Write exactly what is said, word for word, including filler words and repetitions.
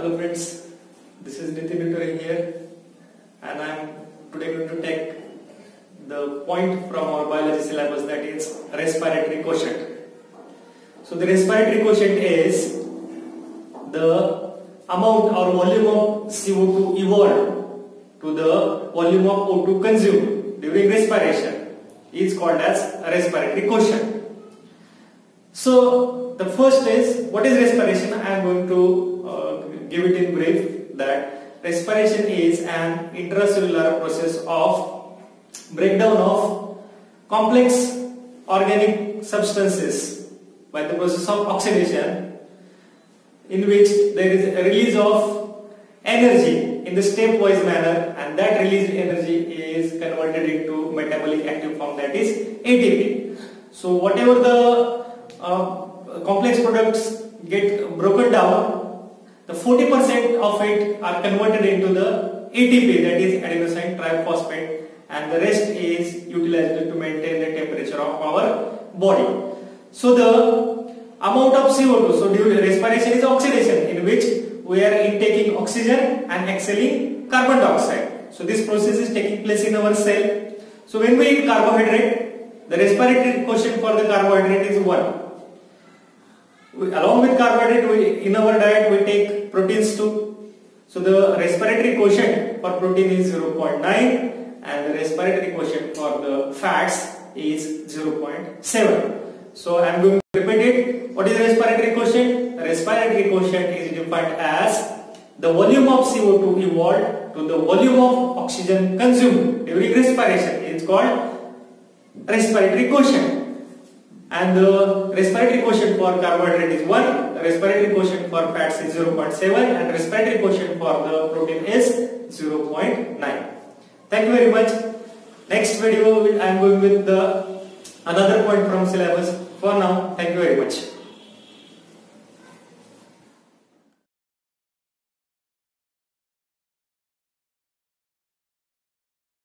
Hello friends, this is Nitin here, and I am today going to take the point from our biology syllabus, that is respiratory quotient. So the respiratory quotient is the amount or volume of C O two evolved to the volume of O two consumed during respiration is called as respiratory quotient. So the first is, what is respiration? I am going to uh, give it in brief, that respiration is an intracellular process of breakdown of complex organic substances by the process of oxidation, in which there is a release of energy in the stepwise manner, and that released energy is converted into metabolic active form, that is A T P. So whatever the uh, complex products get broken down, the forty percent of it are converted into the A T P, that is adenosine triphosphate, and the rest is utilized to maintain the temperature of our body. So the amount of C O two, so during respiration is oxidation, in which we are intaking oxygen and exhaling carbon dioxide. So this process is taking place in our cell. So when we eat carbohydrate, the respiratory quotient for the carbohydrate is one. We, along with carbohydrate, we, in our diet we take proteins too. So the respiratory quotient for protein is zero point nine, and the respiratory quotient for the fats is zero point seven. So I am going to repeat it. What is respiratory quotient? The respiratory quotient is defined as the volume of C O two evolved to the volume of oxygen consumed during respiration. It is called respiratory quotient. And the respiratory quotient for carbohydrate is one, the respiratory quotient for fats is zero point seven, and respiratory quotient for the protein is zero point nine. Thank you very much. Next video I am going with the another point from syllabus. For now, thank you very much.